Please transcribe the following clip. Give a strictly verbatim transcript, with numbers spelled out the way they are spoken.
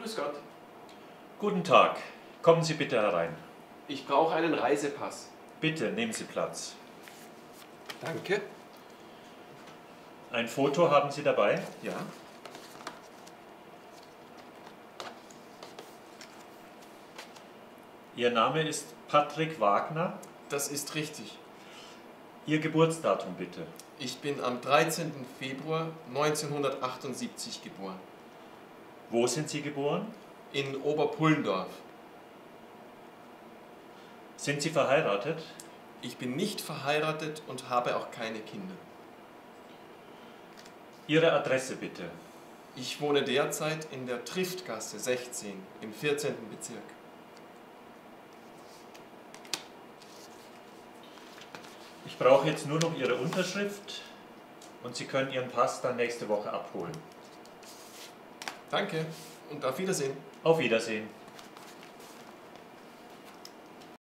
Grüß Gott. Guten Tag. Kommen Sie bitte herein. Ich brauche einen Reisepass. Bitte, nehmen Sie Platz. Danke. Ein Foto haben Sie dabei? Ja. Ihr Name ist Patrick Wagner. Das ist richtig. Ihr Geburtsdatum bitte. Ich bin am dreizehnten Februar neunzehnhundertachtundsiebzig geboren. Wo sind Sie geboren? In Oberpullendorf. Sind Sie verheiratet? Ich bin nicht verheiratet und habe auch keine Kinder. Ihre Adresse bitte. Ich wohne derzeit in der Triftgasse sechzehn im vierzehnten Bezirk. Ich brauche jetzt nur noch Ihre Unterschrift und Sie können Ihren Pass dann nächste Woche abholen. Danke und auf Wiedersehen. Auf Wiedersehen.